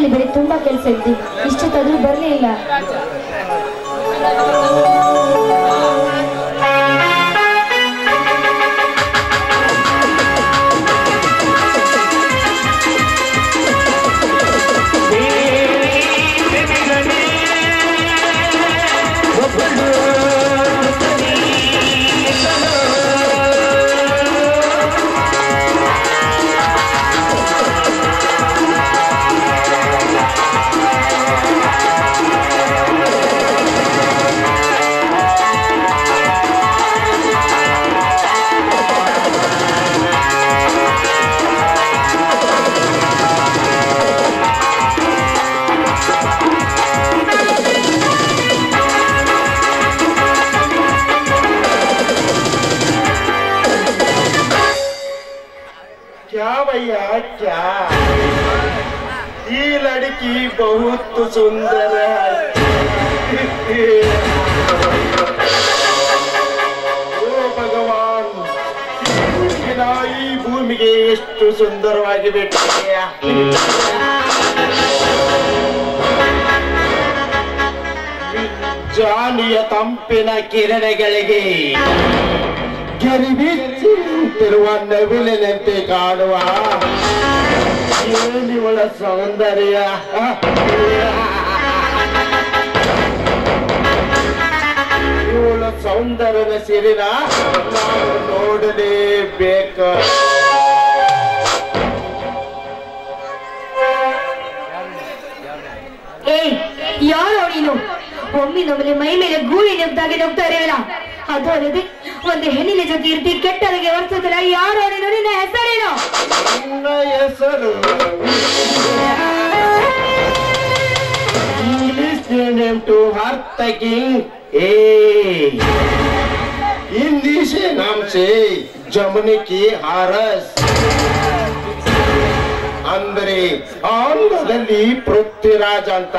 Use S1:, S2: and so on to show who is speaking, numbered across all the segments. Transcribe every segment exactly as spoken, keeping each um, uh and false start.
S1: ಮನೆಯಲ್ಲಿ ಬೇರೆ ತುಂಬಾ ಕೆಲಸ ಇತ್ತು, ಇಷ್ಟೊತ್ತಾದ್ರೂ ಬರ್ಲೇ ಇಲ್ಲ.
S2: क्या ये लड़की बहुत सुंदर है। ओ भगवान, ಈ ಭೂಮಿಗೆ ಎಷ್ಟು ಸುಂದರವಾಗಿ ಬಿಟ್ಟಿದೆಯ. ಜಾನಿಯ ತಂಪಿನ ಕಿರಣಗಳಿಗೆ ಗೆರಿಬಿಚ್ಚಿರುವಂತಿರುವ ನವಿಲಿನಂತೆ ಕಾಣುವ ಏನಿವಳ ಸೌಂದರ್ಯ. ಇವಳ ಸೌಂದರ್ಯದ ಸಿರಿನ ನಾವು ನೋಡಲೇಬೇಕು.
S1: ಏಯ್, ಯಾರೋ ನೀನು? ಒಮ್ಮಿನೊಮ್ಮೆ ಮೈ ಮೇಲೆ ಗೂಳಿ ನುಗ್ದಾಗೆ ನುಗ್ತಾ ಇರಲಿಲ್ಲ. ಅದು ಅಲ್ಲದೆ ಒಂದು ಹೆಣ್ಣಿನ ಜೊತೆ ಇರ್ತಿ ಕೆಟ್ಟವರಿಗೆ ವರ್ತಿಸಲ್ಲ. ಯಾರೋ ನೀನು? ನಿನ್ನ ಹೆಸರೇನು?
S2: ನನ್ನ ಹೆಸರು ಇಂಗ್ಲಿಷ್ ನೇಮ್ ಟು हर्ट किंग ए हिंदी से नाम से जमुनी की हारस ಅಂದ್ರೆ ಆಂಗ್ಲದಲ್ಲಿ ಪೃಥ್ವಿರಾಜ್ ಅಂತ.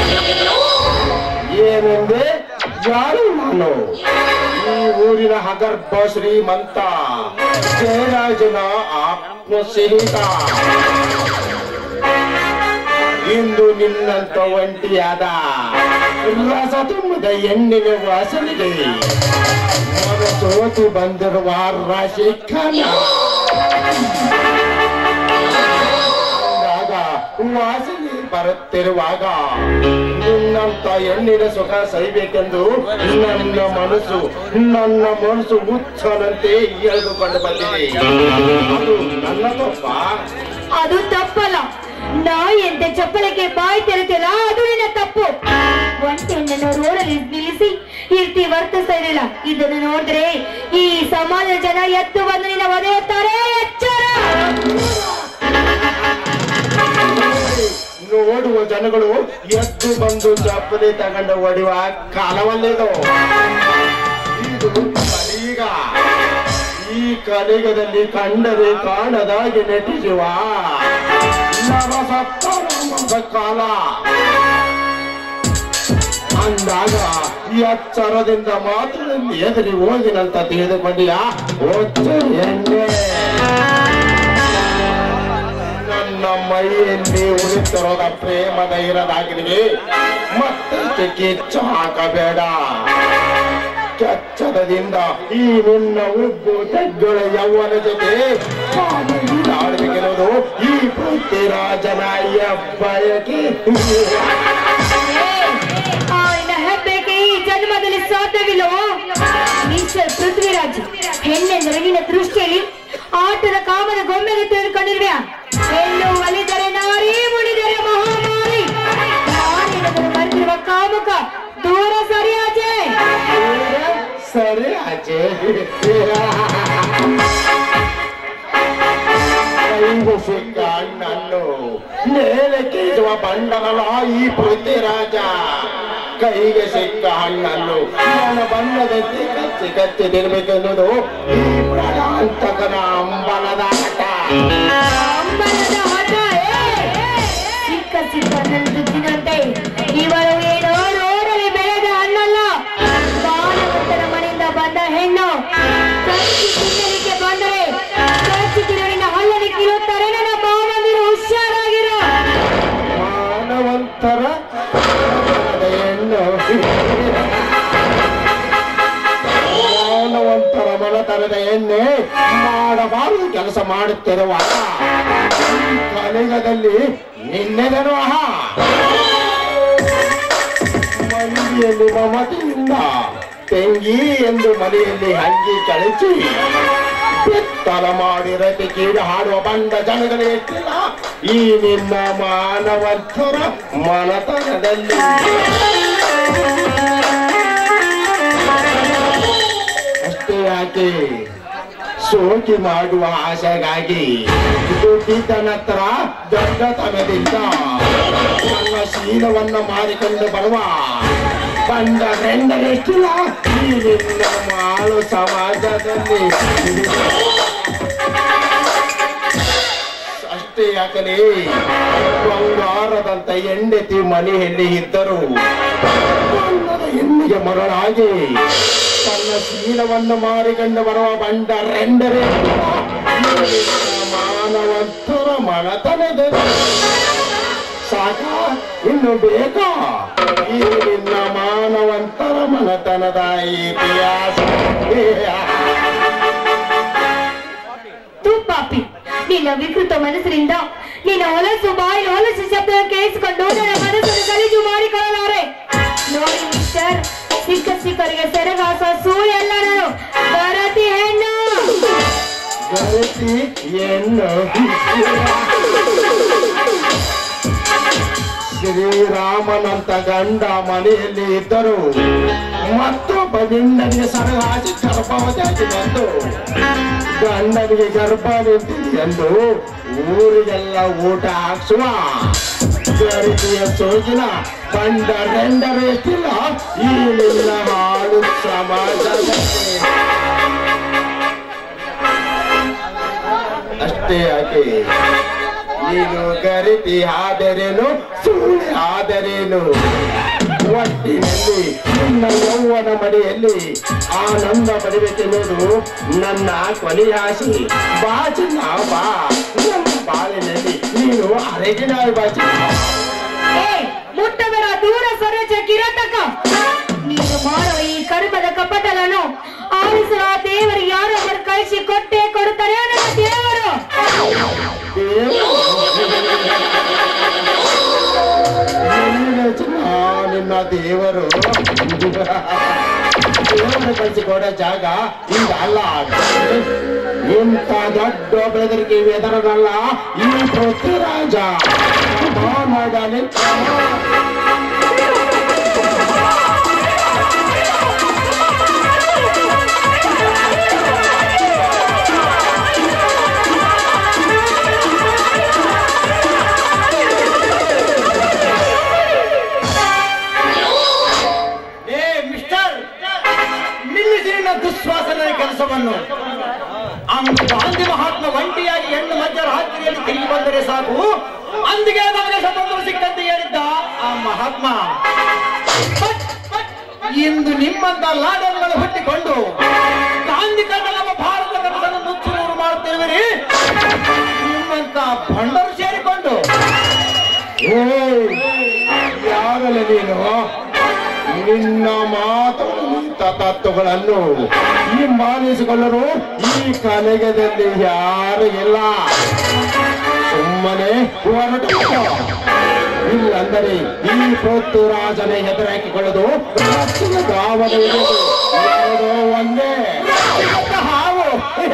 S2: ಏನೆಂದ್ರೆ ಯಾರು ನಾನು? ಈ ಊರಿನ ಹಗರ್ಭ ಶ್ರೀಮಂತ ಜಯರಾಜನ ಆತ್ಮಸ್ನೇಹಿತ. ಇಂದು ನಿನ್ನಂತ ಒಂಟಿಯಾದ ರಸ ತುಂಬದ ಹೆಣ್ಣಿನ ವಾಸನೆಗೆ ಸೋತು ಬಂದಿರುವ ರಾಶಿಖಾನ ವಾಸನೆ ಬರುತ್ತಿರುವಾಗ ನಿನ್ನಂತ ಹೆಣ್ಣಿನ ಸುಖ ಸಹಿಬೇಕೆಂದು ನನ್ನ ಮನಸ್ಸು ನನ್ನ ಮನಸ್ಸು ಹುಚ್ಚನಂತೆ ಎಳೆದುಕೊಂಡು ಬಂದಿದೆ. ಅದು ನನ್ನ ತಪ್ಪ?
S1: ಅದು ತಪ್ಪಲ್ಲ. ನಾಯಿ ಅಂತ ಚಪ್ಪಲಕ್ಕೆ ಬಾಯಿ ತೆರೆತಿಲ್ಲ, ಅದು ನಿನ್ನ ತಪ್ಪು. ಒಂಟೆ ಹೆಣ್ಣನ್ನು ರೋಡಲ್ಲಿ ನಿಲ್ಲಿಸಿ ಈ ರೀತಿ ವರ್ತಿಸ್ತಾ ಇರಲಿಲ್ಲ. ಇದನ್ನು ನೋಡಿದ್ರೆ ಈ ಸಮಾಜದ ಜನ ಎತ್ತು ಬಂದು ನಿನ್ನ ಒದೆಯುತ್ತಾರೆ. ಎಚ್ಚರ!
S2: ನೋಡುವ ಜನಗಳು ಎದ್ದು ಬಂದು ಚಪ್ಪಲಿ ತಗೊಂಡು ಹೊಡೆಯುವ ಕಾಲವಲ್ಲಿದು. ಇದು ಕಲಿಯುಗ. ಈ ಕಲಿಯುಗದಲ್ಲಿ ಕಂಡರೆ ಕಾಣದಾಗಿ ನಟಿಸುವ ನವಸಪ್ತನಾಮದ ಕಾಲ. ಅಂದಾಗ ಎಚ್ಚರದಿಂದ ಮಾತ್ರ ಎದುರಿ ಹೋಗಿನಂತ ತಿಳಿದುಕೊಂಡಿಯ ಎಣ್ಣೆ ನನ್ನ ಮೈಯಲ್ಲಿ ಉಳಿತಿರೋದ ಪ್ರೇಮದ ಇರದಾಗಿರಿ. ಮತ್ತೆ ಕಿಚ್ಚು ಹಾಕಬೇಡ. ಕೆಚ್ಚರದಿಂದ ಈ ನಿನ್ನ ಉಬ್ಬು ತೆಗ್ಗಳ ಯೌವನ ಜೊತೆ ಆಡಬೇಕಿರೋದು ಈ ಪೃಥ್ವಿರಾಜನ ಬಯಕೆ.
S1: ಹೆಬ್ಬೆಗೆ ಈ ಜನ್ಮದಲ್ಲಿ ಸಾಧ್ಯವಿಲ್ಲವೋ? ಮಿಸ್ಟರ್ ಪೃಥ್ವಿರಾಜ್, ಹೆಣ್ಣೆಂದರೆ ನಿನ್ನ ದೃಷ್ಟಿಯಲ್ಲಿ ಆಟದ ಕಾಮದ ಗೊಂಬೆಗೆ ತಿಳಿದುಕೊಂಡಿರ್ವ್ಯಾ? ಹೆಣ್ಣು ಒಲಿದರೆ ನಾರಿ, ಮುಡಿದರೆ ಮಹಾಮಾರಿ. ಮರೆತಿರುವ ಕಾಮುಕ ದೂರ ಸರಿ ಆಚೆ,
S2: ಸರಿ ಆಚೆ. ಕೈಗೆ ಸಿಕ್ಕ ಅಣ್ಣನ್ನು ಮೇಲಕ್ಕೆ ಇರುವ ಬಂಡನಲ್ಲ ಈ ಪೃಥ್ವಿರಾಜ. ಕೈಗೆ ಸಿಕ್ಕ ಹಣ್ಣನ್ನು ನನ್ನ ಬಣ್ಣದಂತೆ ಕಚ್ಚಿ ಕಚ್ಚಿ ತಿನ್ಬೇಕೆನ್ನುವುದು ಈ ಪ್ರಾಣಾಂತಕನ ಅಂಬಲದ ಹಠ.
S1: ಅಂಬಲದ ಹಠ? ಸಿಕ್ಕ ಸಿಕ್ಕ ಹಣ್ಣನ್ನು ತಿನ್ನಂತೆ ಇವರು ಏನೋ ರೋಡಲ್ಲಿ ಬೆಳೆದ ಹಣ್ಣಲ್ಲ. ಬಾಲಕೃತನ ಮನೆಯಿಂದ ಬಂದ ಹೆಣ್ಣು. ಕಚ್ಚಿ ತಿನ್ನಲಿಕ್ಕೆ ಬಂದರೆ ಕಚ್ಚಿ ತಿರುವಿನ ಹಲ್ಲಲ್ಲಿ ಕಿರುತ್ತಾರೆ. ನನ್ನ ಬಾವಂದಿರು ಹುಷಾರಾಗಿರೋ.
S2: ಮಾಡಬಾರದು ಕೆಲಸ ಮಾಡುತ್ತಿರುವಾಗ ಕಲಿಗದಲ್ಲಿ ನಿನ್ನೆದನು ಆಹಾ ಮಂದಿಯಲ್ಲಿ ಮಮತೆಯಿಂದ ತೆಂಗಿ ಎಂದು ಮನೆಯಲ್ಲಿ ಹಂಗಿ ಕಳಿಸಿ ಬೆತ್ತಲ ಮಾಡಿ ರತಿ ಕೀಡು ಹಾಡುವ ಬಂಡ ಜನಗಳು ಎಷ್ಟಿಲ್ಲ ಈ ನಿನ್ನ ಮಾನವಂತರ ಮನತನದಲ್ಲಿ. ಅಷ್ಟೇ ಯಾಕೆ ಸೋಕಿ ಮಾಡುವ ಆಸೆಗಾಗಿ ದುಡ್ಡಿದ್ದನತ್ರ ದೊಡ್ಡತನದಿಂದ ನನ್ನ ಶೀಲವನ್ನ ಮಾರಿಕೊಂಡು ಬರುವ ಬಂದ ಗಂಡನೆಷ್ಟಿಲ್ಲ ಈ ನಿನ್ನ ಮಾಳು ಸಮಾಜದಲ್ಲಿ. ಅಷ್ಟೇ ಯಾಕಲೇ ಬಂಗಾರದಂತ ಹೆಂಡತಿ ಮನೆಯಲ್ಲಿ ಇದ್ದರು ಹೆಣ್ಣಿಗೆ ಮರಳಾಗಿ ತನ್ನ ಶೀಲವನ್ನು ಮಾರಿಕೊಂಡು ಬರುವ ಬಂಡ ರೆಂಡರೇ ಮಾನವಂತರ ಮನತನದಲ್ಲಿ. ಸಾಕ ಇನ್ನು ಬೇಕಾ ಈ ನಿನ್ನ ಮಾನವಂತರ ಮನತನದ ಇತಿಹಾಸ.
S1: ತೂ ಪಾಪಿ, ನಿನ್ನ ವಿಕೃತ ಮನಸ್ಸಿನಿಂದ ನಿನ್ನ ಹೊಲಸು ಬಾಯಿ ಹೊಲಸು ಶಬ್ದ ಕೇಳಿಸಿಕೊಂಡು ನನ್ನ ಮನಸ್ಸನ್ನು ಗಲೀಜು ಮಾಡಿಕೊಳ್ಳಲಾರೆ. ನೋಡಿ ಮಿಸ್ಟರ್, ಸಿಕ್ಕ ಸಿಕ್ಕರಿಗೆ ಸೆರಗಾಸ ಸೂರ್ಯ ಅಲ್ಲ, ನಾನು ಗರತಿ ಹೆಣ್ಣು.
S2: ಗರತಿ ಹೆಣ್ಣು ಶ್ರೀರಾಮನಂತ ಗಂಡ ಮನೆಯಲ್ಲಿ ಇದ್ದರು ಮತ್ತೊಬ್ಬ ಗಂಡನಿಗೆ ಸರಳಾಗಿ ಗರ್ಭವತಿ ಬಂದು ಗಂಡನಿಗೆ ಗರ್ಭ ನಿಂತಿದೆ ಎಂದು ಊರಿಗೆಲ್ಲ ಊಟ ಹಾಕ್ಸುವ ಗರಿಕೆಯ ಸೋಜಿನ ಬಂಡ ರೆಂಡರು ಎಷ್ಟಿಲ್ಲ ಈ ನಿನ್ನ ಹಾಳು ಸಮಾಜದಲ್ಲಿ. ಅಷ್ಟೇ ಯಾಕೆ ನೀನು ಗರಿತಿ ಆದರೇನು ಸುಳ್ಳು ಆದರೇನು ಒಟ್ಟಿನಲ್ಲಿ ನಿನ್ನ ಯೌವನ ಮನೆಯಲ್ಲಿ ಆನಂದ ಪಡೆಯಬೇಕೆನ್ನುವುದು ನನ್ನ ಕೊನೆಯ ಆಸೆ. ಬಾಚಿನ ಬಾ ನನ್ನ ಬಾಳಿನಲ್ಲಿ ನೀನು ಅರೆಗಿನ ಬಾಚಿ
S1: ಮುಟ್ಟಬೇಡ, ದೂರ ಸರೋಜ ಕಿರಾತಕ. ನೀನು ಮಾಡುವ ಈ ಕರ್ಮದ ಕಪಟలను ಆಲಿಸುವ ದೇವರು ಯಾರೊಬ್ಬರು ಕಳಿಸಿ ಕೊಟ್ಟೆ ಕೊಡುತ್ತಾರೆ. ನನ್ನ ದೇವರು
S2: ನಿನ್ನ ದೇವರು ದೇವರು ಕಳಿಸಿಕೊಡ ಜಾಗ ಈಗ ಅಲ್ಲ. ಇಂಥ ದೊಡ್ಡ ಬೆದರಿಕೆ ವೆದರನಲ್ಲ ಈ ಪೃಥ್ವಿರಾಜ. ಮಾಡಲಿ
S3: ದುಶ್ವಾಸನೆಯ ಕೆಲಸವನ್ನು ಗಾಂಧಿ ಮಹಾತ್ಮ ಒಂಟಿಯಾಗಿ ಹೆಣ್ಣು ಮಧ್ಯರಾತ್ರಿಯಲ್ಲಿ ತಿರುಗಿ ಬಂದರೆ ಸಾಕು, ಅಂದಿಗೆ ನಮಗೆ ಸ್ವತಂತ್ರ ಸಿಕ್ಕಂತೆ ಹೇಳಿದ್ದ ಆ ಮಹಾತ್ಮ ಇಂದು ನಿಮ್ಮಂತ ಲಾಡನ್ಗಳು ಹುಟ್ಟಿಕೊಂಡು ಗಾಂಧಿ ಕಂಡ ನಮ್ಮ ಭಾರತ ಕನಸನ್ನು ನುಚ್ಚು ನೂರು ಮಾಡುತ್ತಿರುವಿರಿ. ನಿಮ್ಮಂತ ಭಂಡರು ಸೇರಿಕೊಂಡು
S2: ಯಾರಲ್ಲ ನೀನು ನಿನ್ನ ಮಾತು ತತ್ವಗಳನ್ನು ಈ ಮಾನಿಸಿಕೊಳ್ಳರು ಈ ಕಲಿಗದಲ್ಲಿ ಯಾರು ಇಲ್ಲ. ಸುಮ್ಮನೆ ಹೊರಟು ಇಲ್ಲಂದರೆ ಈ ಪೃಥ್ವಿರಾಜನ ಎದುರಾಕಿಕೊಳ್ಳೋದು ಗಾವನ ಎರಡೋ ಒಂದೇ ಹಾವು.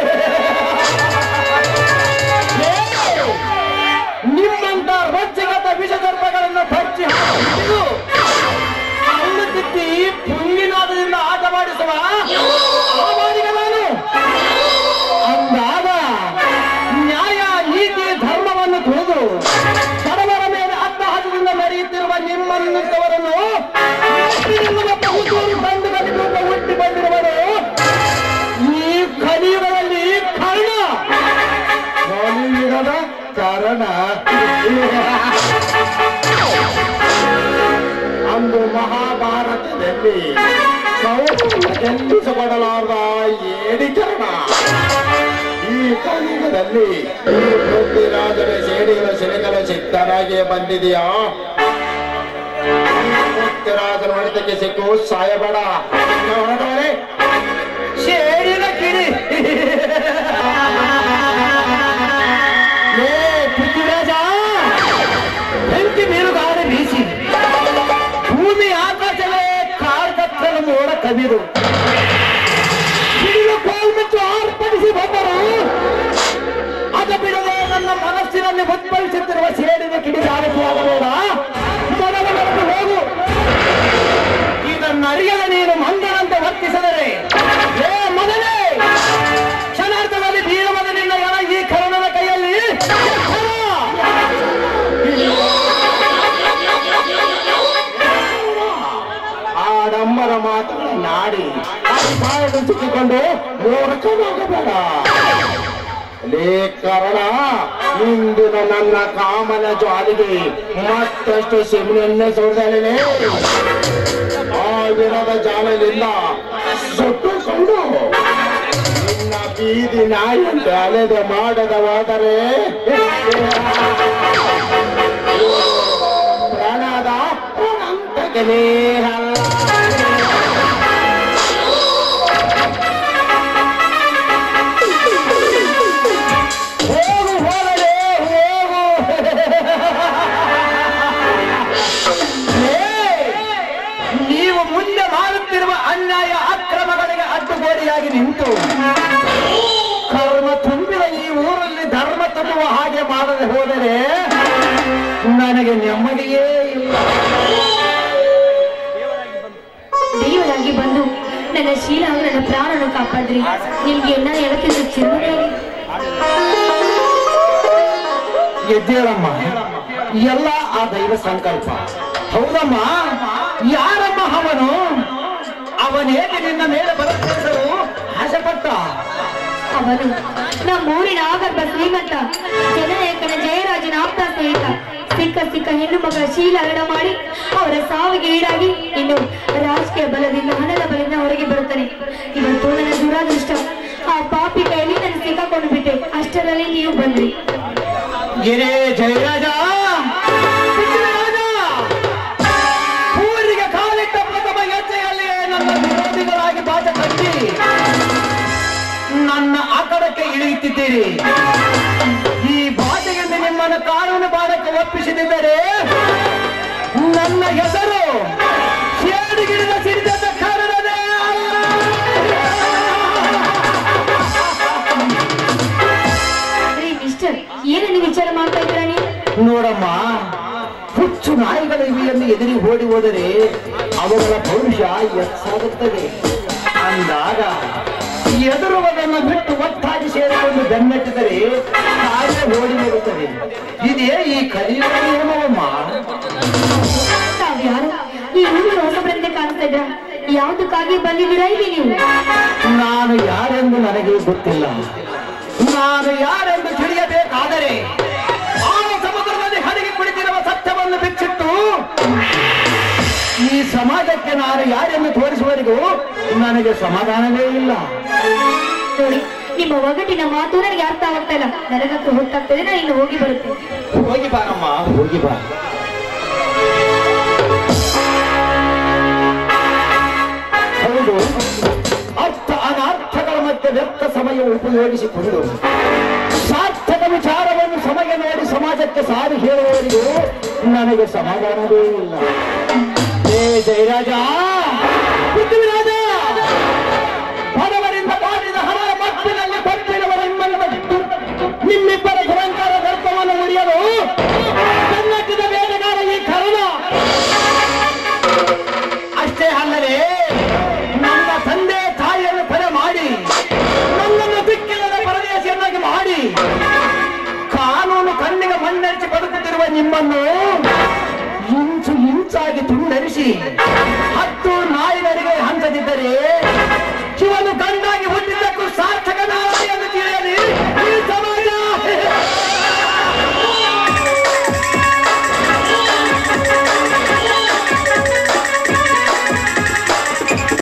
S2: ನಿಮ್ಮಂತ ರೊಚ್ಚಿಗತ ವಿಷದರ್ಪಗಳನ್ನು ಬಚ್ಚಿ ಹಾಕಿದ್ದು ಕಣ್ಣು ತಿತ್ತಿ ಪುಂಗಿನಾದದಿಂದ ಆಟ ಮಾಡಿಸುವ ಆವಾದಿಗ ನಾನು. ಅಂದಾಗ ನ್ಯಾಯ ನೀತಿ ಧರ್ಮವನ್ನು ತಿಳಿದು ಬಡವರ ಮೇಲೆ ಅಟ್ಟಹಾಸದಿಂದ ನಡೆಯುತ್ತಿರುವ ನಿಮ್ಮಂತವರನ್ನು ಬಂಧುಗಳಲ್ಲಿ ರೂಪ ಹುಟ್ಟಿ ಬಂದಿರುವರು ಈ ಕಲಿಯುಗದಲ್ಲಿ ಕಾರಣ ಕಲಿಯುಗದ ಕಾರಣ ಅಂದು ಮಹಾಭಾರತದಲ್ಲಿ ಗೆಲ್ಲಿಸಬಡಲಾರದ ಏಡಿಕರಣ ಈ ಕಲಿಯುಗದಲ್ಲಿ ಈ ಪೃಥ್ವಿರಾಜನ ಸೇಡಿಗಳ ಸಿಡಿಗಲು ಸಿದ್ಧರಾಗಿಯೇ ಬಂದಿದೆಯಾ? ಪೃಥ್ವಿರಾಜನ ಹೊಡೆತಕ್ಕೆ ಸಿಕ್ಕು ಸಾಯಬೇಡ. ಹೊರಟವರೇ ಸೇಡಿನ ಕಿಡಿ ಮಾತುಗಳನ್ನಾಡಿ ಅಧಿಕಾರವನ್ನು ಸಿಕ್ಕಿಕೊಂಡು ಮೂರ್ಖನಾಗಬೇಡ. ಲೇ ಕಾರಣ ಇಂದಿನ ನನ್ನ ಕಾಮನ ಜ್ವಾಲಿಗೆ ಮತ್ತಷ್ಟು ಸಿಮ್ನೆನ್ನೆ ಸುರಿದಲಿದೆ. ಆ ದಿನದ ಜಾಲದಿಂದ ಸುಟ್ಟುಕೊಂಡು ನಿನ್ನ ಬೀದಿ ನಾಯಿಯಂತೆ ಅಲೆದೆ ಮಾಡದವಾದರೆ ಪ್ರಾಣದ ಅನಂತಕ್ಕೆ ನೇರಲ್ಲ.
S3: ನೀವು ಮುಂದೆ ಮಾಡುತ್ತಿರುವ ಅನ್ಯಾಯ ಅಕ್ರಮಗಳಿಗೆ ಅಡ್ಡುಗೋಡೆಯಾಗಿ ನಿಂತು ಕರ್ಮ ತುಂಬಿದ ಈ ಊರಲ್ಲಿ ಧರ್ಮ ತುಂಬುವ ಹಾಗೆ ಮಾಡದೆ ಹೋದರೆ ನನಗೆ ನೆಮ್ಮದಿಯೇ ಇಲ್ಲ.
S1: ದೇವರಾಗಿ ಬಂದು ನನ್ನ ಶೀಲ ನನ್ನ ಪ್ರಾಣನ ಕಾಪಾಡ್ರಿ. ನಿಮ್ಗೆ ಎಲ್ಲ ಹೇಳಕ್ಕಿಂತ ಚಿನ್ನ
S3: ಎದ್ದೇಳಮ್ಮ, ಎಲ್ಲ ಆ ದೈವ ಸಂಕಲ್ಪ. ಹೌದಮ್ಮ, ಯಾರಮ್ಮ ಅವನು? ಅವನೇಗೆ ನಿನ್ನ ಮೇಲೆ ಬರಲು ಆಸೆಪಟ್ಟ?
S1: ಅವನು ನಮ್ಮೂರಿನ ಆಗರ್ಭ ಶ್ರೀಮಂತ ಜನನಾಯಕನ ಜಯರಾಜನ ಆಪ್ತ ಸ್ನೇಹಿತ. ಸಿಕ್ಕ ಸಿಕ್ಕ ಹೆಣ್ಣು ಮಗಳ ಶೀಲ ಹರಣ ಮಾಡಿ ಅವರ ಸಾವಿಗೆ ಈಡಾಗಿ ಇನ್ನು ರಾಜಕೀಯ ಬಲದಿಂದ ಹಣದ ಬಲದಿಂದ ಹೊರಗೆ ಬರುತ್ತಾನೆ. ಇವತ್ತು ನನ್ನ ದುರಾದೃಷ್ಟ, ಆ ಪಾಪಿ ಕೈಯಲ್ಲಿ ನಾನು ಸಿಕ್ಕಾಕೊಂಡು ಬಿಟ್ಟೆ. ಅಷ್ಟರಲ್ಲಿ ನೀವು ಬಂದ್ರಿ.
S3: ಗಿರೇ ಜಯರಾಜ, ಊರಿಗೆ ಕಾಲಿಟ್ಟ ಪ್ರಥಮ ಹೆಜ್ಜೆಯಲ್ಲಿ ನನ್ನ ವಿರೋಧಿಗಳಾಗಿ ಬಾಟ ಕಟ್ಟಿ ನನ್ನ ಆಕಡಕ್ಕೆ ಇಳಿಯುತ್ತಿದ್ದೀರಿ. ಈ ಬಾಧೆಯಿಂದ ನಿಮ್ಮನ್ನು ಕಾನೂನು ಬಾಧಕ್ಕೆ ಒಪ್ಪಿಸಿದಿದ್ದರೆ ನನ್ನ ಹೆಸರು ಸೇಡಿಗಿಡಿದ ಸಿಡಿದ ಕಾರಣವೇ ಅಲ್ಲ.
S1: ಮಿಸ್ಟರ್, ಏನನ್ನು ವಿಚಾರ ಮಾಡ್ತಾ ಇದ್ದೀರಾ ನೀವು?
S3: ನೋಡಮ್ಮ, ಹುಚ್ಚು ನಾಯಿಗಳ ಇವಿಯನ್ನು ಎದುರಿ ಓಡಿ ಹೋದರೆ ಅವುಗಳ ಪೌರುಷ ಹೆಚ್ಚಾಗುತ್ತದೆ. ಅಂದಾಗ ಎದುರುವುದನ್ನು ಬಿಟ್ಟು ಒಟ್ಟಾಗಿ ಸೇರಿಕೊಂಡು ಬೆನ್ನಟ್ಟಿದರೆ ತಾನೇ ಓಡಿ ಹೋಗುತ್ತದೆ. ಇದೇ ಈ ಕಲಿಯುವ ನಿಯಮವಮ್ಮ.
S1: ತಾವ್ಯಾರು? ಈ ಊರಿನ ಹೊಸಬರಂತೆ ಕಾಣಿಸ್ತಾ ಇದ್ರ? ಯಾವುದಕ್ಕಾಗಿ ಬಂದಿದ್ದೀರಾ ಇಲ್ಲಿ ನೀವು?
S3: ನಾನು ಯಾರೆಂದು ನನಗೆ ಗೊತ್ತಿಲ್ಲ. ನಾನು ಯಾರೆಂದು ತಿಳಿಯಬೇಕಾದರೆ ಆ ಸಮುದ್ರದಲ್ಲಿ ಹರಿಗಿ ಕುಳಿತಿರುವ ಸತ್ಯವನ್ನು ಬಿಚ್ಚಿಟ್ಟು ಈ ಸಮಾಜಕ್ಕೆ ನಾನು ಯಾರೆಂದು ತೋರಿಸುವವರೆಗೂ ನನಗೆ ಸಮಾಧಾನವೇ ಇಲ್ಲ.
S1: ನೋಡಿ, ನಿಮ್ಮ ಒಗಟಿನ ಮಾತು ನನಗೆ ಅರ್ಥ ಆಗ್ತಾ ಇಲ್ಲ. ನನಗಂತೂ ಹೊತ್ತಾಗ್ತದೆ. ನಾನು ಇನ್ನು ಹೋಗಿ ಬರುತ್ತೇನೆ.
S3: ಹೋಗಿ ಬಾರಮ್ಮ, ಹೋಗಿ ಬಾ. ಹೌದು, ಅರ್ಥ ಅನರ್ಥಗಳ ಮಧ್ಯೆ ವ್ಯರ್ಥ ಸಮಯ ಉಪಯೋಗಿಸಿಕೊಂಡು ಸಾರ್ಥಕ ವಿಚಾರವನ್ನು ಸಮಯ ನೋಡಿ ಸಮಾಜಕ್ಕೆ ಸಾರಿ ಹೇಳುವವರಿಗೂ ನನಗೆ ಸಮಾಧಾನವೇ ಇಲ್ಲ. ಹೇ ಜಯರಾಜ, ಪೃಥ್ವಿರಾಜ, ಬಡವರಿಂದ ಮಾಡಿದ ಹಣ ಮತ್ತಿನಲ್ಲಿ ಕೊಟ್ಟಿರುವರ ನಿಮ್ಮನ್ನು ಬಿಟ್ಟು ನಿಮ್ಮಿಬ್ಬರ ದುರಂಕಾರ ದರ್ಪವನ್ನು ಮುರಿಯಲು ಕನ್ನಡದ ಬೇಟೆಗಾರ ಈ ಕರುಣ. ಅಷ್ಟೇ ಅಲ್ಲದೆ ನನ್ನ ತಂದೆ ತಾಯಿಯನ್ನು ಕೊಲೆ ಮಾಡಿ ನನ್ನನ್ನು ದಿಕ್ಕಿಲ್ಲದ ಪರದೇಶಿಯನ್ನಾಗಿ ಮಾಡಿ ಕಾನೂನು ಕಣ್ಣಿಗೆ ಮಣ್ಣರಿಸಿ ಬದುಕುತ್ತಿರುವ ನಿಮ್ಮನ್ನು ಇಂಚು ಇಂಚಾಗಿ ತುಂಡರಿಸಿ ಹತ್ತು ನಾಯಿಗಳಿಗೆ ಹಂಚದಿದ್ದರೆ ಶಿವನು ಗಂಡಾಗಿ